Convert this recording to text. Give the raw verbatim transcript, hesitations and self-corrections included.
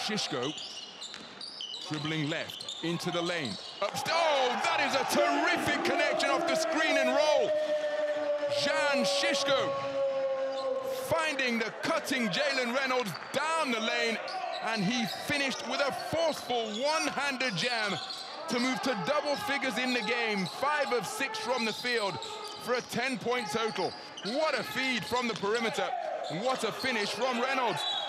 Shishko dribbling left into the lane. Up, oh, that is a terrific connection off the screen and roll. Jan Shishko finding the cutting Jalen Reynolds down the lane, and he finished with a forceful one-handed jam to move to double figures in the game. Five of six from the field for a ten-point total. What a feed from the perimeter. What a finish from Reynolds.